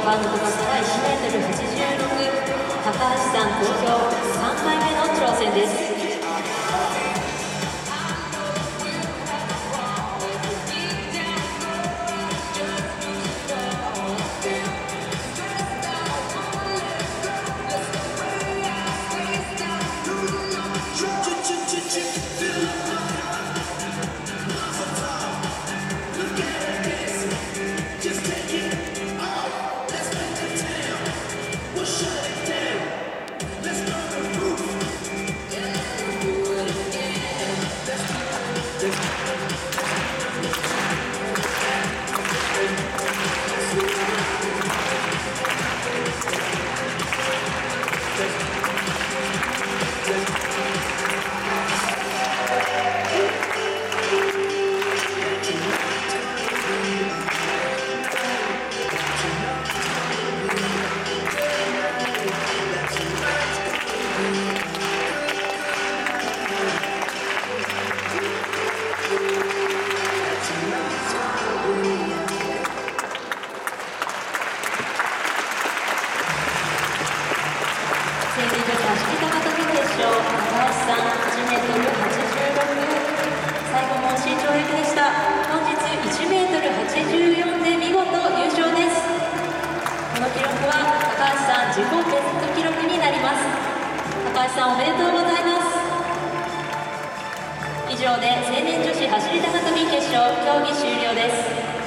バーの高さは1メートル86、高橋さん投票3回目の挑戦です。成人女子走り高跳び決勝、高橋さん1メートル86、最後も慎重役でした。本日1メートル84で見事優勝です。この記録は高橋さん自己ベスト記録になります。高橋さんおめでとうございます。以上で成年女子走り高跳び決勝競技終了です。